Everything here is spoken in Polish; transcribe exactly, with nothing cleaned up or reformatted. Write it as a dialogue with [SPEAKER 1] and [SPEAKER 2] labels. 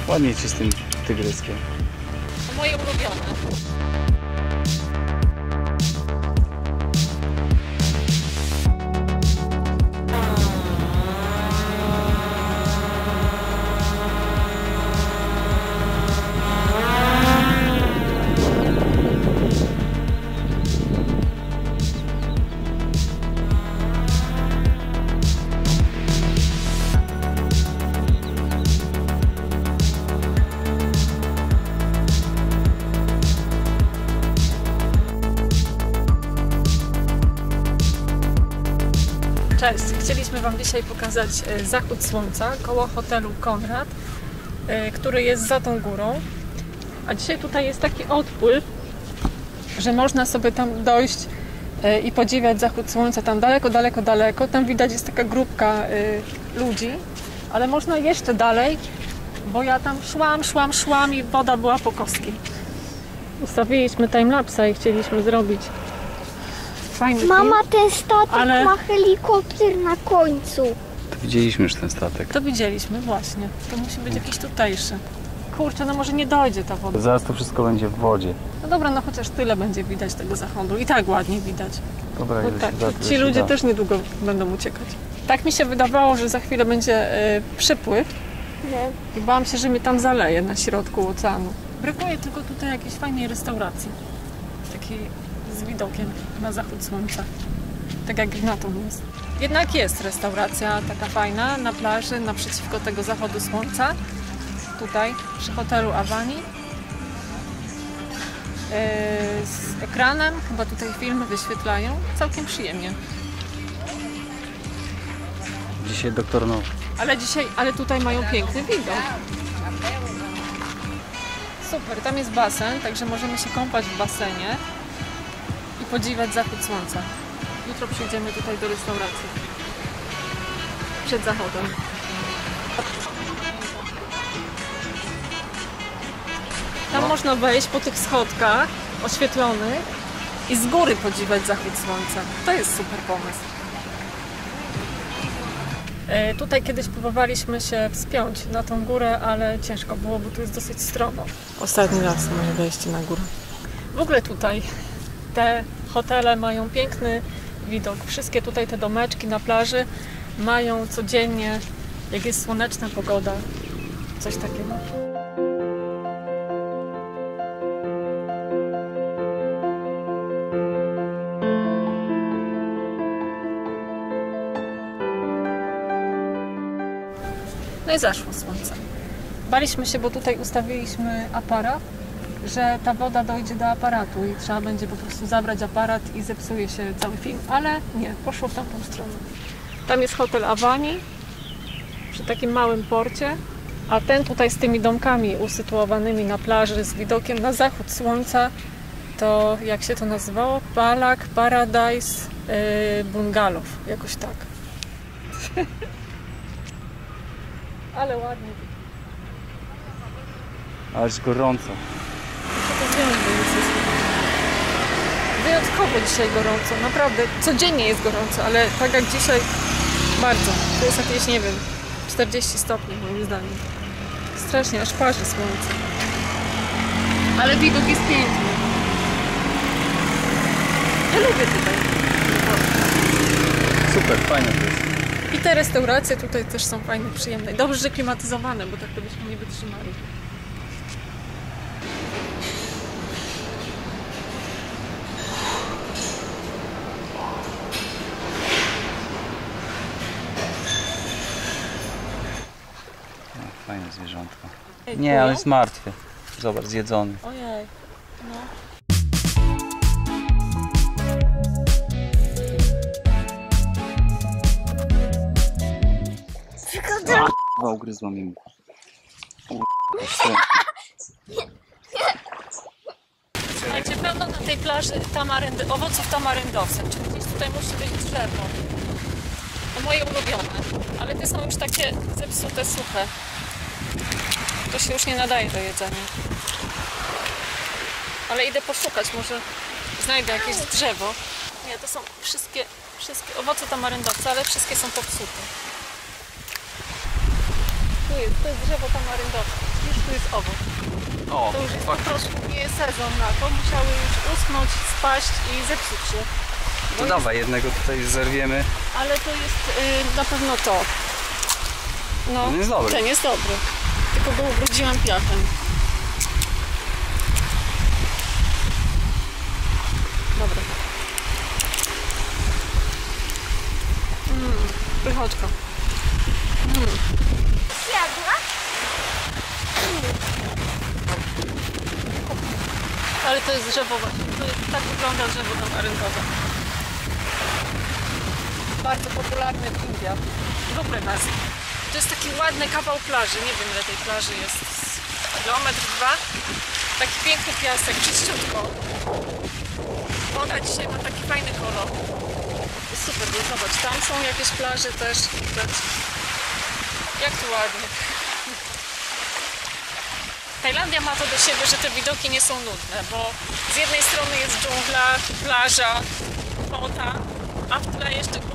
[SPEAKER 1] Ładnie ci z tym tygryskiem.
[SPEAKER 2] To moje ulubione. Cześć! Chcieliśmy Wam dzisiaj pokazać zachód słońca koło hotelu Konrad, który jest za tą górą. A dzisiaj tutaj jest taki odpływ, że można sobie tam dojść i podziwiać zachód słońca tam daleko, daleko, daleko. Tam widać jest taka grupka ludzi, ale można jeszcze dalej, bo ja tam szłam, szłam, szłam i woda była po kostki. Ustawiliśmy timelapsa i chcieliśmy zrobić fajny
[SPEAKER 3] Mama,
[SPEAKER 2] film,
[SPEAKER 3] ten statek
[SPEAKER 2] ale...
[SPEAKER 3] ma helikopter na końcu.
[SPEAKER 1] To widzieliśmy już ten statek.
[SPEAKER 2] To widzieliśmy, właśnie. To musi być jakiś tutejszy. Kurczę, no może nie dojdzie ta woda.
[SPEAKER 1] Zaraz to wszystko będzie w wodzie.
[SPEAKER 2] No dobra, no chociaż tyle będzie widać tego zachodu. I tak ładnie widać.
[SPEAKER 1] Dobra,
[SPEAKER 2] Bo
[SPEAKER 1] ile
[SPEAKER 2] tak,
[SPEAKER 1] się da, tyle
[SPEAKER 2] ci
[SPEAKER 1] się
[SPEAKER 2] ludzie
[SPEAKER 1] da.
[SPEAKER 2] też niedługo będą uciekać. Tak mi się wydawało, że za chwilę będzie y, przypływ.
[SPEAKER 3] Nie.
[SPEAKER 2] I bałam się, że mnie tam zaleje na środku oceanu. Brakuje tylko tutaj jakiejś fajnej restauracji. Takiej z widokiem na zachód słońca. Tak jak na to jest. Jednak jest restauracja taka fajna na plaży naprzeciwko tego zachodu słońca. Tutaj przy hotelu Awani. Yy, z ekranem, chyba tutaj filmy wyświetlają. Całkiem przyjemnie.
[SPEAKER 1] Dzisiaj doktor No.
[SPEAKER 2] Ale dzisiaj, ale tutaj mają piękny widok. Super, tam jest basen, także możemy się kąpać w basenie i podziwiać zachód słońca. Jutro przyjdziemy tutaj do restauracji. Przed zachodem. Tam
[SPEAKER 1] No.
[SPEAKER 2] można wejść po tych schodkach oświetlonych i z góry podziwiać zachód słońca. To jest super pomysł. E, tutaj kiedyś próbowaliśmy się wspiąć na tą górę, ale ciężko było, bo tu jest dosyć stromo. Ostatni raz moje wejście na górę. W ogóle tutaj te hotele mają piękny widok. Wszystkie tutaj te domeczki na plaży mają codziennie, jak jest słoneczna pogoda, coś takiego. No i zaszło słońce. Baliśmy się, bo tutaj ustawiliśmy aparat, że ta woda dojdzie do aparatu i trzeba będzie po prostu zabrać aparat i zepsuje się cały film, ale nie, poszło w tamtą stronę. Tam jest hotel Awani przy takim małym porcie, a ten tutaj z tymi domkami usytuowanymi na plaży z widokiem na zachód słońca, to jak się to nazywało? Palak Paradise yy, Bungalow, jakoś tak. Ale ładnie.
[SPEAKER 1] Ale jest gorąco.
[SPEAKER 2] Co to wiem, że jest wyjątkowo dzisiaj gorąco, naprawdę. Codziennie jest gorąco, ale tak jak dzisiaj bardzo. To jest jakieś, nie wiem, czterdzieści stopni moim zdaniem. Strasznie, aż parzy słońce. Ale widok jest piękny. Ja lubię tutaj.
[SPEAKER 1] Super, fajnie to jest.
[SPEAKER 2] I te restauracje tutaj też są fajne, przyjemne. Dobrze, że klimatyzowane, bo tak to byśmy nie wytrzymali.
[SPEAKER 1] O, fajne zwierzątko.
[SPEAKER 2] Ej,
[SPEAKER 1] Nie, ale jest martwy. Zobacz, zjedzony.
[SPEAKER 2] Ojej, no.
[SPEAKER 1] Chyba ugryzła mi ucho.
[SPEAKER 2] Słuchajcie, pełno na tej plaży tamaryndy, owoców tamaryndowcem, czyli gdzieś tutaj musi być drzewo. To moje ulubione, ale te są już takie zepsute, suche. To się już nie nadaje do jedzenia. Ale idę poszukać, może znajdę jakieś drzewo. Nie, to są wszystkie, wszystkie owoce tamaryndowce, ale wszystkie są popsute. Tu jest, to jest drzewo tamaryndowce. Widzisz? tu jest owoc.
[SPEAKER 1] O,
[SPEAKER 2] To już jest po
[SPEAKER 1] faktycznie.
[SPEAKER 2] prostu nie sezon na to. Musiały już uschnąć, spaść i zepsuć się.
[SPEAKER 1] To
[SPEAKER 2] Bo
[SPEAKER 1] dawaj, jednego tutaj zerwiemy.
[SPEAKER 2] jest, ale to jest y, na pewno to. No,
[SPEAKER 1] Ten jest dobry.
[SPEAKER 2] Ten jest dobry. Tylko go ubrudziłam piachem. Dobra. Mmm, pychotka. Mm.
[SPEAKER 3] Jadła?
[SPEAKER 2] Ale to jest drzewo właśnie. To jest, tak wygląda drzewo tamarynkowe. Bardzo popularne w Indiach. Dobre nazwy. To jest taki ładny kawał plaży. Nie wiem, ile tej plaży jest. Kilometr, dwa. Taki piękny piasek, czyściutko. Woda dzisiaj ma taki fajny kolor. Jest super, bo zobacz, tam są jakieś plaże też. Widać. Jak tu ładnie. Tajlandia ma to do siebie, że te widoki nie są nudne, bo z jednej strony jest dżungla, plaża, woda, a w tle jeszcze